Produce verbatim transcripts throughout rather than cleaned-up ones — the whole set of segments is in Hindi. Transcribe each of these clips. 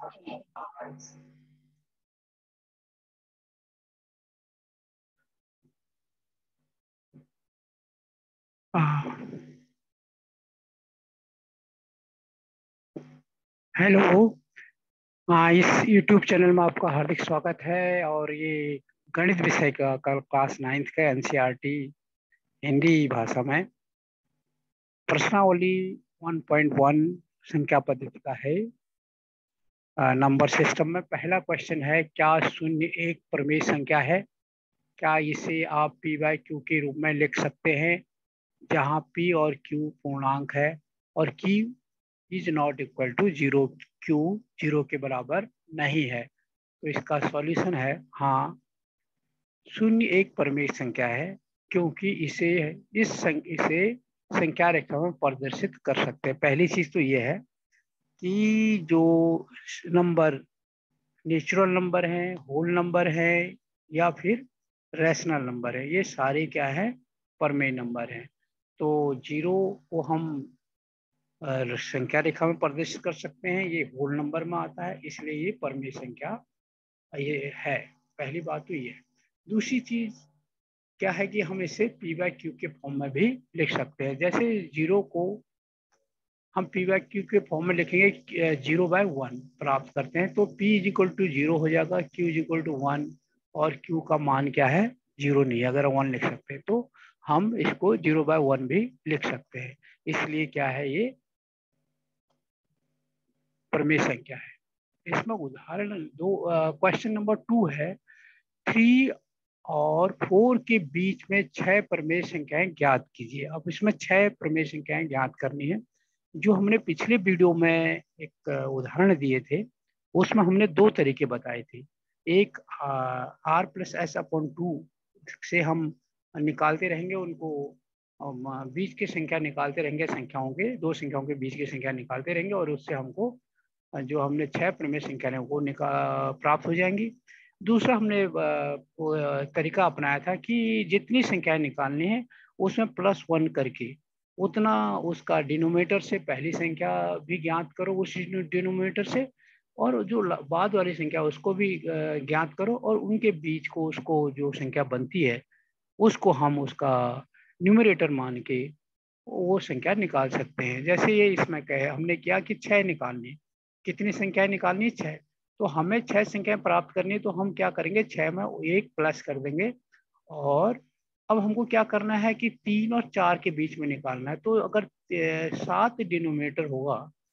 हेलो। हाँ, इस यूट्यूब चैनल में आपका हार्दिक स्वागत है। और ये गणित विषय का कल क्लास नाइन्थ का एनसीईआरटी हिंदी भाषा में प्रश्नावली वन पॉइंट वन संख्या पद्धति का है। अ, नंबर सिस्टम में पहला क्वेश्चन है, क्या शून्य एक प्रमेय संख्या है? क्या इसे आप पी बाई क्यू के रूप में लिख सकते हैं, जहाँ पी और क्यू पूर्णांक है और Q is not equal to zero, Q zero के बराबर नहीं है? तो इसका सॉल्यूशन है हाँ, शून्य एक परमेय संख्या है, क्योंकि इसे इस संख, इसे संख्या रेखा में प्रदर्शित कर सकते हैं। पहली चीज तो ये है कि जो नंबर नेचुरल नंबर है, होल नंबर है या फिर रैशनल नंबर है, ये सारे क्या है, परमेय नंबर है। तो जीरो को हम अ, संख्या रेखा में प्रदर्शित कर सकते हैं, ये होल नंबर में आता है, इसलिए ये परमेय संख्या ये है। पहली बात तो ये है। दूसरी चीज क्या है कि हम इसे पी बाई क्यू के फॉर्म में भी लिख सकते हैं। जैसे जीरो को हम पी बाई क्यू के फॉर्म में लिखेंगे, जीरो बाय वन प्राप्त करते हैं, तो P is equal to zero हो जाएगा, Q is equal to one, और क्यू का मान क्या है, जीरो नहीं है। अगर वन लिख सकते हैं तो हम इसको जीरो बाय वन भी लिख सकते हैं। इसलिए क्या है, ये प्रमेय संख्या है। इसमें उदाहरण दो, क्वेश्चन नंबर टू है, थ्री और फोर के बीच में छह प्रमेय संख्याएं ज्ञात कीजिए। अब इसमें छह प्रमेय संख्याएं ज्ञात करनी है। जो हमने पिछले वीडियो में एक उदाहरण दिए थे, उसमें हमने दो तरीके बताए थे। एक R plus S upon two से हम निकालते रहेंगे उनको, बीच की संख्या निकालते रहेंगे, संख्याओं के दो संख्याओं के बीच की संख्या निकालते रहेंगे, और उससे हमको जो हमने छह प्रमेय संख्या है वो निका प्राप्त हो जाएंगी। दूसरा हमने तरीका अपनाया था कि जितनी संख्याएं निकालनी है उसमें प्लस वन करके उतना उसका डिनोमिनेटर से पहली संख्या भी ज्ञात करो उस डिनोमिनेटर से, और जो बाद वाली संख्या उसको भी ज्ञात करो, और उनके बीच को उसको जो संख्या बनती है उसको हम उसका न्यूमरेटर मान के वो संख्या निकाल सकते हैं। जैसे ये इसमें कहे हमने किया कि छह निकालनी, कितनी संख्याएं निकालनी, छह। तो हमें छह संख्याएं प्राप्त करनी है, तो हम क्या करेंगे, छह में एक प्लस कर देंगे। और अब हमको क्या करना है कि तीन और चार के बीच में निकालना है। तो अगर सात डिनोमिनेटर होगा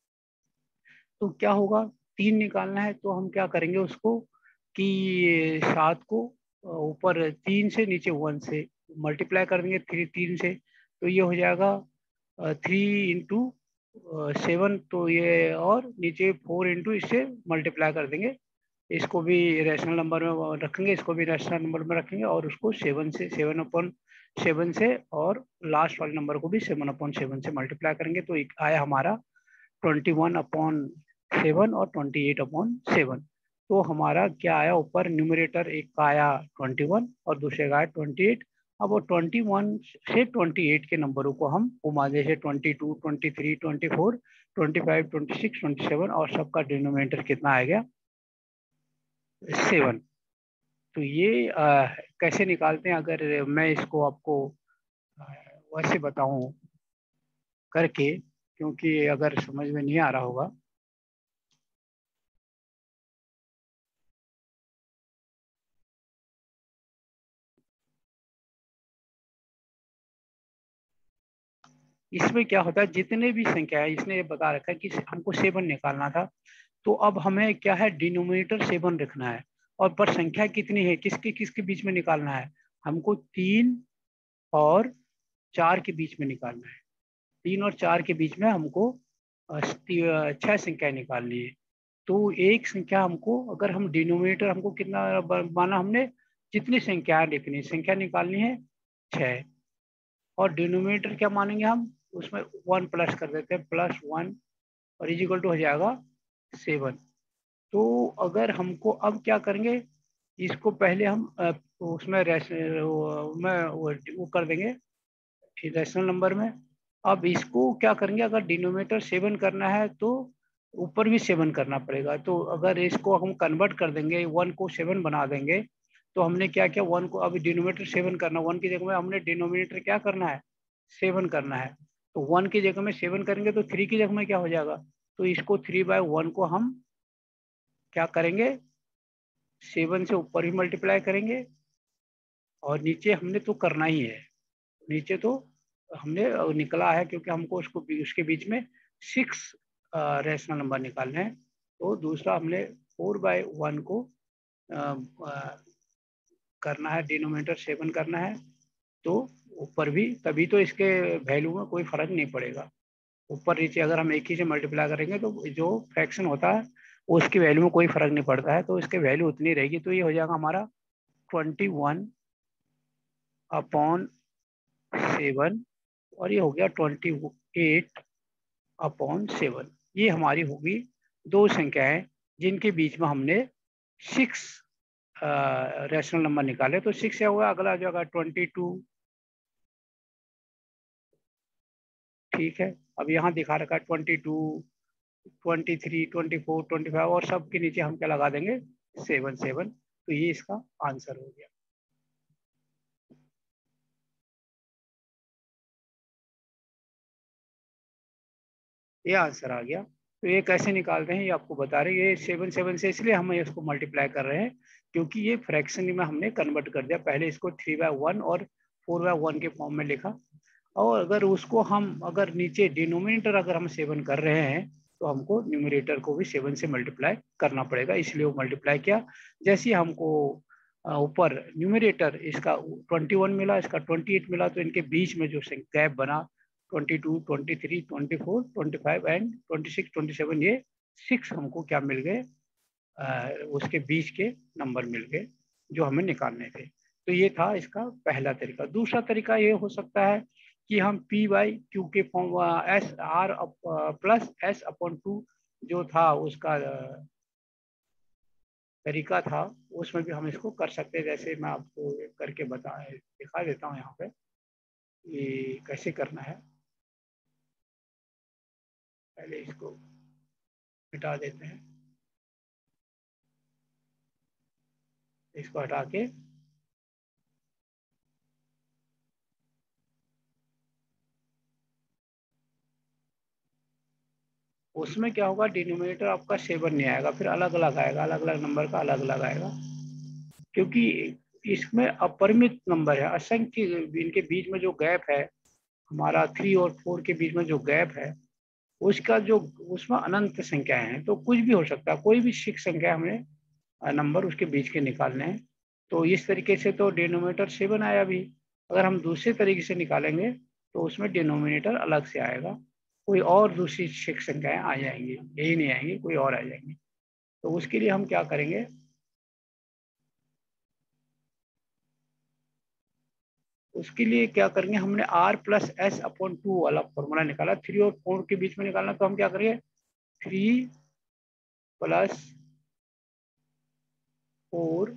तो क्या होगा, तीन निकालना है, तो हम क्या करेंगे उसको कि सात को ऊपर तीन से नीचे वन से मल्टीप्लाई कर देंगे, थ्री तीन से, तो ये हो जाएगा थ्री इंटू सेवन, तो ये और नीचे फोर इंटू इससे मल्टीप्लाई कर देंगे। इसको भी रैशनल नंबर में रखेंगे, इसको भी रैशनल नंबर में रखेंगे, और उसको सेवन से सेवन अपॉन सेवन से, और लास्ट वाले नंबर को भी सेवन अपॉन सेवन से मल्टीप्लाई करेंगे, तो एक आया हमारा ट्वेंटी वन अपॉन सेवन और ट्वेंटी एट अपॉन सेवन। तो हमारा क्या आया, ऊपर न्यूमरेटर एक का आया ट्वेंटी वन और दूसरे का आया ट्वेंटी एट। अब वो ट्वेंटी वन से ट्वेंटी एट के नंबरों को हम घुमा, जैसे twenty two, twenty three, twenty four, twenty five, twenty six, twenty seven, और सबका डिनोमिनेटर कितना आ गया, सेवन। तो ये आ, कैसे निकालते हैं, अगर मैं इसको आपको आ, वैसे बताऊं करके, क्योंकि अगर समझ में नहीं आ रहा होगा। इसमें क्या होता है, जितने भी संख्या है, इसने ये बता रखा है कि हमको सेवन निकालना था, तो अब हमें क्या है, डिनोमिनेटर सेवन रखना है, और पर संख्या कितनी है, किसके किसके बीच में निकालना है, हमको तीन और चार के बीच में निकालना है। तीन और चार के बीच में हमको अ, छह संख्या निकालनी है। तो एक संख्या हमको, अगर हम डिनोमिनेटर हमको कितना माना हमने, जितनी संख्या लिखनी, संख्या निकालनी है छह, और डिनोमिनेटर क्या मानेंगे हम, उसमें वन प्लस कर देते हैं, प्लस वन, और इज इक्वल टू हो जाएगा सेवन। तो अगर हमको अब क्या करेंगे, इसको पहले हम अ, उसमें रेस, वो, में वो, वो कर देंगे रेशनल नंबर में। अब इसको क्या करेंगे, अगर डिनोमिनेटर सेवन करना है तो ऊपर भी सेवन करना पड़ेगा। तो अगर इसको हम कन्वर्ट कर देंगे, वन को सेवन बना देंगे, तो हमने क्या किया, वन को अभी डिनोमिनेटर सेवन करना, वन की जगह में हमने डिनोमिनेटर क्या करना है, सेवन करना है। तो वन की जगह में सेवन करेंगे तो थ्री की जगह में क्या हो जाएगा, तो इसको थ्री बाय वन को हम क्या करेंगे, सेवन से ऊपर भी मल्टीप्लाई करेंगे, और नीचे हमने तो करना ही है, नीचे तो हमने निकला है क्योंकि हमको उसको उसके बीच में सिक्स रेशनल नंबर निकालने हैं। तो दूसरा हमने फोर बाय वन को आ, आ, करना है, डिनोमिनेटर सेवन करना है, तो ऊपर भी, तभी तो इसके वैल्यू में कोई फर्क नहीं पड़ेगा। ऊपर नीचे अगर हम एक ही से मल्टीप्लाई करेंगे तो जो फ्रैक्शन होता है उसकी वैल्यू में कोई फर्क नहीं पड़ता है, तो इसके वैल्यू उतनी रहेगी। तो ये हो जाएगा हमारा ट्वेंटी वन अपॉन सेवन, और ये हो गया ट्वेंटी एट अपॉन सेवन। ये हमारी होगी दो संख्याएं जिनके बीच में हमने सिक्स रेशनल नंबर निकाले। तो सिक्स क्या हुआ, अगला जो होगा ट्वेंटी टू, ठीक है। अब यहाँ दिखा रखा है twenty two, twenty three, twenty four, twenty five, और सब के नीचे हम क्या लगा देंगे, सेवन सेवन। तो ये इसका आंसर हो गया। ये आंसर आ गया। तो ये कैसे निकालते हैं ये आपको बता रहे हैं। ये सेवन सेवन से इसलिए हम इसको मल्टीप्लाई कर रहे हैं क्योंकि ये फ्रैक्शन में हमने कन्वर्ट कर दिया। पहले इसको थ्री बाय वन और फोर बाय वन के फॉर्म में लिखा, और अगर उसको हम अगर नीचे डिनोमिनेटर अगर हम सेवन कर रहे हैं तो हमको न्यूमरेटर को भी सेवन से मल्टीप्लाई करना पड़ेगा, इसलिए वो मल्टीप्लाई किया। जैसे हमको ऊपर न्यूमरेटर इसका ट्वेंटी वन मिला, इसका ट्वेंटी एट मिला, तो इनके बीच में जो गैप बना twenty two, twenty three, twenty four, twenty five and twenty six, twenty seven, ये सिक्स हमको क्या मिल गए, उसके बीच के नंबर मिल गए जो हमें निकालने थे। तो ये था इसका पहला तरीका। दूसरा तरीका ये हो सकता है कि हम P बाई क्यू के form S R plus S upon two जो था उसका तरीका था, उसमें भी हम इसको कर सकते हैं। जैसे मैं आपको करके बता दिखा देता हूँ यहाँ पे ये कैसे करना है। पहले इसको हटा देते हैं, इसको हटा के उसमें क्या होगा, डिनोमिनेटर आपका सेवन नहीं आएगा, फिर अलग अलग आएगा, अलग अलग नंबर का अलग अलग आएगा, क्योंकि इसमें अपरिमित नंबर है, असंख्य। इनके बीच में जो गैप है हमारा थ्री और फोर के बीच में जो गैप है उसका जो उसमें अनंत संख्याएं हैं, तो कुछ भी हो सकता है, कोई भी सिक्स संख्या हमें नंबर उसके बीच के निकालने हैं। तो इस तरीके से तो डिनोमिनेटर सेवन आया। भी अगर हम दूसरे तरीके से निकालेंगे तो उसमें डिनोमिनेटर अलग से आएगा, कोई और दूसरी सिक्स संख्याएं आ जाएंगी, यही नहीं आएंगी, कोई और आ जाएंगी। तो उसके लिए हम क्या करेंगे, उसके लिए क्या करेंगे, हमने R plus S upon two वाला फॉर्मूला निकाला, थ्री और फोर के बीच में निकालना, तो हम क्या करेंगे, three plus four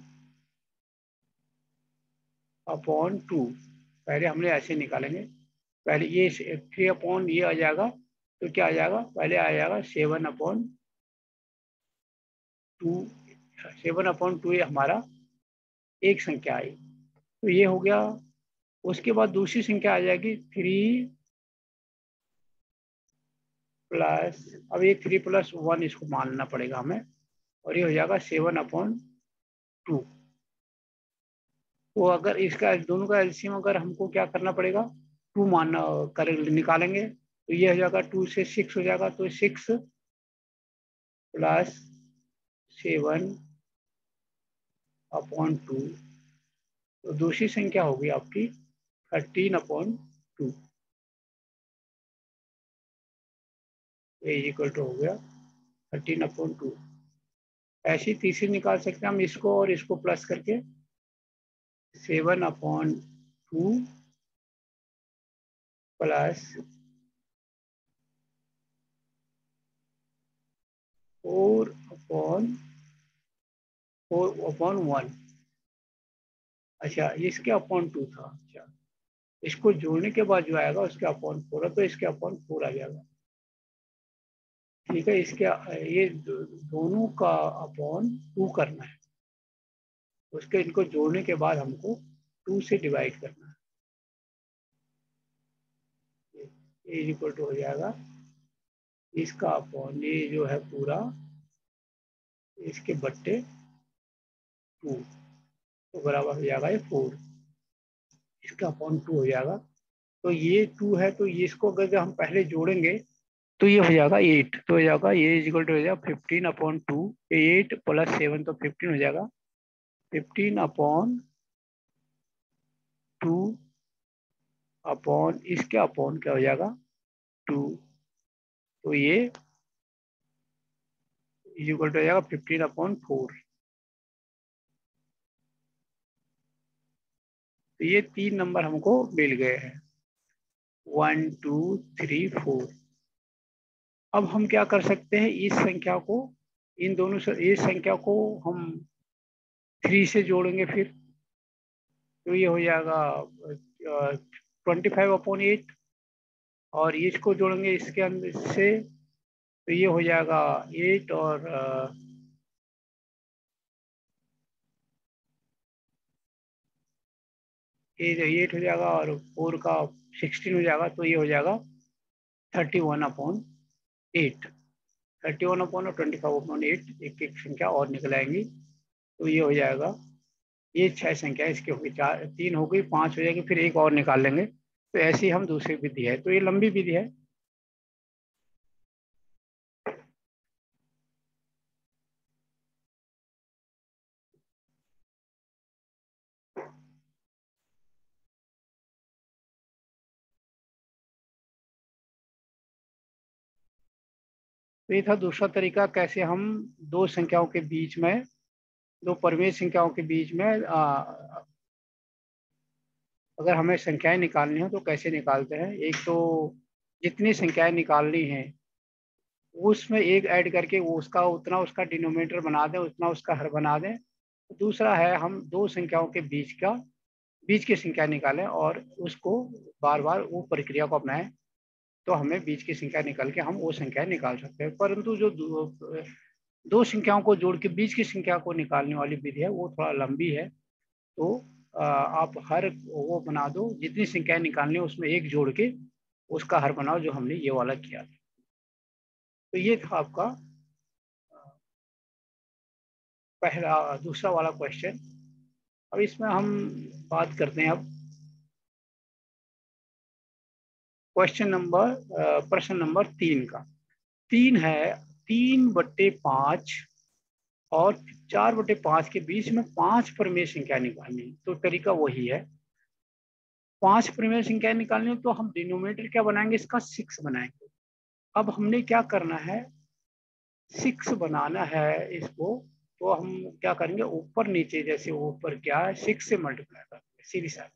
upon two. पहले हमने ऐसे निकालेंगे, पहले ये थ्री अपॉन ये आ जाएगा, तो क्या आ जाएगा, पहले आ जाएगा seven upon two, seven upon two ये हमारा एक संख्या आई, तो ये हो गया। उसके बाद दूसरी संख्या आ जाएगी थ्री प्लस, अब ये थ्री प्लस वन इसको मानना पड़ेगा हमें, और ये हो जाएगा सेवन अपॉन टू। तो अगर इसका दोनों का एलसीएम अगर हमको क्या करना पड़ेगा, टू मानना कर निकालेंगे, तो ये हो जाएगा टू से सिक्स हो जाएगा, तो six plus seven upon two, तो दूसरी संख्या होगी आपकी थर्टीन अपॉन टू, ये इक्वल टू हो गया थर्टीन अपॉन टू। ऐसी तीसरी निकाल सकते हैं हम इसको और इसको प्लस करके, seven upon two plus four upon four upon one. अच्छा, इसके अपॉन टू था, अच्छा इसको जोड़ने के बाद जो आएगा उसके अपॉन फोर है, तो इसके अपॉन फोर आ जाएगा। ठीक है, इसके ये दोनों का अपॉन टू करना है, उसके इनको जोड़ने के बाद हमको टू से डिवाइड करना है। ये इक्वल टू हो जाएगा इसका अपॉन ये जो है पूरा इसके बट्टे टू, तो बराबर हो जाएगा ये फोर, इसका अपॉन टू हो जाएगा। तो ये टू है, तो ये इसको अगर हम पहले जोड़ेंगे तो ये हो जाएगा एट, तो हो जाएगा ये इक्वल टू हो जाएगा fifteen upon two, eight plus seven तो फिफ्टीन हो जाएगा, फिफ्टीन अपॉन टू अपॉन इसके अपॉन क्या हो जाएगा टू, तो ये इक्वल टू हो जाएगा फिफ्टीन अपॉन फोर। तो ये तीन नंबर हमको मिल गए हैं, वन टू थ्री फोर। अब हम क्या कर सकते हैं, इस संख्या को इन दोनों से इस संख्या को हम थ्री से जोड़ेंगे फिर, तो ये हो जाएगा ट्वेंटी फाइव अपॉन एट, और इसको जोड़ेंगे इसके अंदर से तो ये हो जाएगा एट और एट हो जाएगा और फोर का सिक्सटीन हो जाएगा, तो ये हो जाएगा thirty one upon eight, thirty one upon और ट्वेंटी फाइव अपॉन एट, एक एक संख्या और निकल आएंगी, तो ये हो जाएगा ये छह संख्या इसकी होगी, चार तीन हो गई, पांच हो जाएगी, फिर एक और निकाल लेंगे। तो ऐसे ही हम दूसरी विधि है, तो ये लंबी विधि है। तो ये था दूसरा तरीका, कैसे हम दो संख्याओं के बीच में, दो परिमेय संख्याओं के बीच में आ, अगर हमें संख्याएं निकालनी हो तो कैसे निकालते हैं। एक तो जितनी संख्याएं निकालनी है उसमें एक ऐड करके वो उसका उतना उसका डिनोमिनेटर बना दें, उतना उसका हर बना दें। दूसरा है हम दो संख्याओं के बीच का बीच की संख्या निकालें और उसको बार बार वो प्रक्रिया को अपनाएं, तो हमें बीच की संख्या निकाल के हम वो संख्या निकाल सकते हैं। परंतु जो दो, दो संख्याओं को जोड़ के बीच की संख्या को निकालने वाली विधि है वो थोड़ा लंबी है, तो आप हर वो बना दो, जितनी संख्याएं निकालनी है उसमें एक जोड़ के उसका हर बनाओ, जो हमने ये वाला किया था। तो ये था आपका पहला दूसरा वाला क्वेश्चन। अब इसमें हम बात करते हैं अब क्वेश्चन नंबर प्रश्न नंबर तीन का। तीन है, तीन बट्टे पाँच और चार बटे पाँच के बीच में पांच परिमेय संख्या निकालनी, तो तरीका वही है। पांच परिमेय संख्या निकालनी तो हम डिनोमिनेटर क्या बनाएंगे, इसका सिक्स बनाएंगे। अब हमने क्या करना है, सिक्स बनाना है इसको, तो हम क्या करेंगे, ऊपर नीचे जैसे ऊपर क्या है सिक्स से मल्टीप्लाई करेंगे सीधी साइड।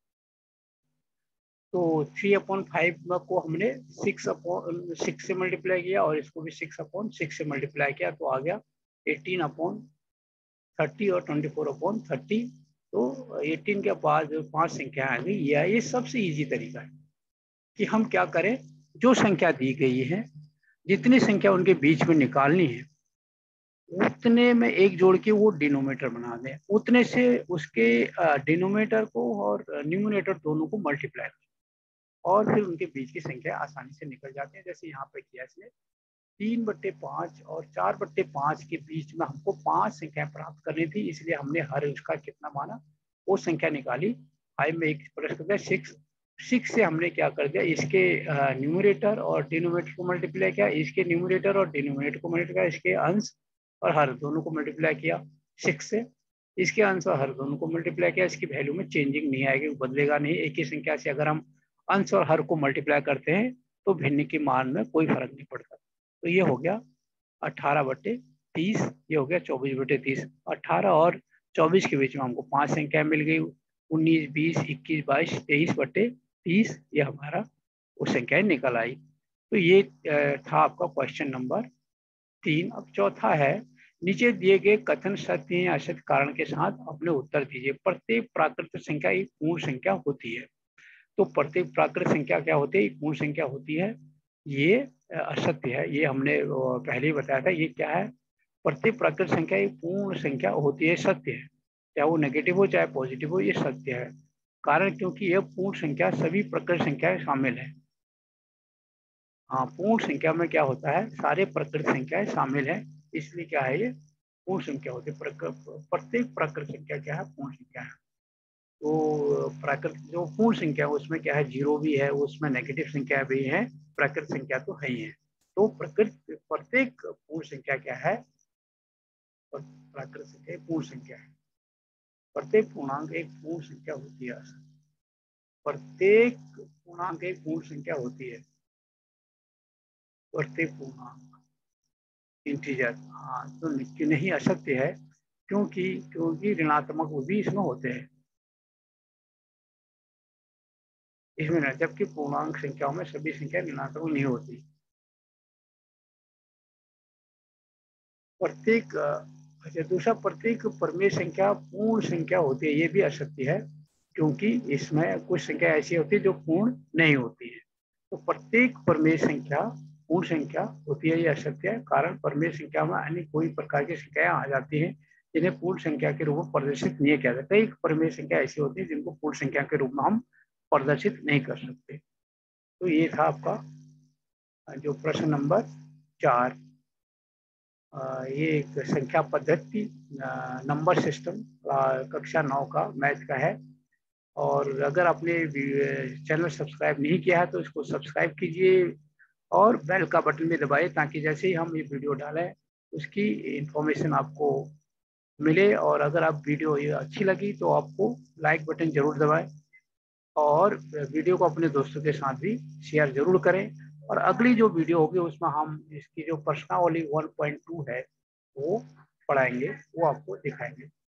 तो थ्री अपॉन फाइव को हमने सिक्स अपॉन सिक्स से मल्टीप्लाई किया और इसको भी सिक्स अपॉन सिक्स से मल्टीप्लाई किया, तो आ गया एटीन अपॉन थर्टी और ट्वेंटी फोर अपॉन थर्टी। तो एटीन के बाद जो पांच संख्या आ गई, ये ये सबसे इजी तरीका है कि हम क्या करें, जो संख्या दी गई है जितनी संख्या उनके बीच में निकालनी है उतने में एक जोड़ के वो डिनोमिनेटर बना दें, उतने से उसके डिनोमिनेटर को और न्यूमिनेटर दोनों को मल्टीप्लाई करें और फिर उनके बीच की संख्या आसानी से निकल जाती है। जैसे यहाँ पे किया इसने, तीन बट्टे पाँच और चार बट्टे पाँच के बीच में हमको पांच संख्याएं प्राप्त करनी थी, इसलिए हमने हर उसका कितना माना वो संख्या निकाली। फाइव में एक प्लस कर दिया सिक्स, सिक्स से हमने क्या कर दिया, इसके न्यूमरेटर और डिनोमिनेटर को मल्टीप्लाई किया, इसके न्यूमरेटर और डिनोमिनेटर को मल्टीप्लाई किया, इसके अंश और हर दोनों को मल्टीप्लाई किया सिक्स से, इसके अंश और हर दोनों को मल्टीप्लाई किया। इसकी वैल्यू में चेंजिंग नहीं आएगी, बदलेगा नहीं। एक ही संख्या से अगर हम अंश और हर को मल्टीप्लाई करते हैं तो भिन्न के मान में कोई फर्क नहीं पड़ता। तो ये हो गया अट्ठारह बटे तीस, ये हो गया चौबीस बटे तीस। अट्ठारह और चौबीस के बीच में हमको पांच संख्या मिल गई, उन्नीस बीस इक्कीस बाईस तेईस बटे तीस, ये हमारा वो संख्याएं निकल आई। तो ये था आपका क्वेश्चन नंबर तीन। अब चौथा है, नीचे दिए गए कथन सत्य या असत्य कारण के साथ अपने उत्तर दीजिए। प्रत्येक प्राकृतिक संख्या एक पूर्ण संख्या होती है। तो प्रत्येक प्राकृतिक संख्या क्या होती है, एक पूर्ण संख्या होती है। ये असत्य है, ये हमने पहले ही बताया था। ये क्या है, प्रत्येक प्राकृत संख्या एक पूर्ण संख्या होती है, सत्य है, चाहे वो नेगेटिव हो चाहे पॉजिटिव हो, ये सत्य है। कारण क्योंकि यह पूर्ण संख्या सभी प्रकृत संख्याएं शामिल है। हाँ, पूर्ण संख्या में क्या होता है, सारे प्रकृत संख्याएं शामिल है, इसलिए क्या है ये पूर्ण संख्या होती है। प्रत्येक प्राकृत संख्या क्या है, पूर्ण संख्या है। तो प्राकृत जो पूर्ण संख्या है उसमें क्या है, जीरो भी है, उसमें नेगेटिव संख्या भी है, प्राकृत संख्या तो है ही है। तो प्रकृत प्रत्येक पूर्ण संख्या क्या है, प्राकृत संख्या पूर्ण संख्या है। प्रत्येक पूर्णांक एक पूर्ण संख्या होती है। प्रत्येक पूर्णांक एक पूर्ण संख्या होती है। प्रत्येक पूर्णांक इंटीजर, हाँ, तो नहीं असत्य है, क्योंकि क्योंकि ऋणात्मक भी इसमें होते हैं इसमें न, जबकि पूर्णांक संख्याओं में सभी संख्या ऋणात्मक नहीं होती। प्रत्येक अच्छा, दूसरा, प्रत्येक परमेय संख्या पूर्ण संख्या होती है, ये भी असत्य है, क्योंकि इसमें कुछ संख्या ऐसी होती है जो पूर्ण नहीं होती है। तो प्रत्येक परमेय संख्या पूर्ण संख्या होती है, ये असत्य है। कारण परमेय संख्या में अन्य कोई प्रकार की संख्याएं आ जाती हैं जिन्हें पूर्ण संख्या के रूप में प्रदर्शित नहीं किया जाता। कई परमेय संख्या ऐसी होती है जिनको पूर्ण संख्या के रूप में हम प्रदर्शित नहीं कर सकते। तो ये था आपका जो प्रश्न नंबर चार। ये एक संख्या पद्धति नंबर सिस्टम कक्षा नौ का मैथ का है। और अगर आपने चैनल सब्सक्राइब नहीं किया है तो इसको सब्सक्राइब कीजिए और बेल का बटन भी दबाइए, ताकि जैसे ही हम ये वीडियो डालें उसकी इंफॉर्मेशन आपको मिले। और अगर आप वीडियो ये अच्छी लगी तो आपको लाइक बटन जरूर दबाएं और वीडियो को अपने दोस्तों के साथ भी शेयर जरूर करें। और अगली जो वीडियो होगी उसमें हम इसकी जो प्रश्नावली वन पॉइंट टू है वो पढ़ाएंगे, वो आपको दिखाएंगे।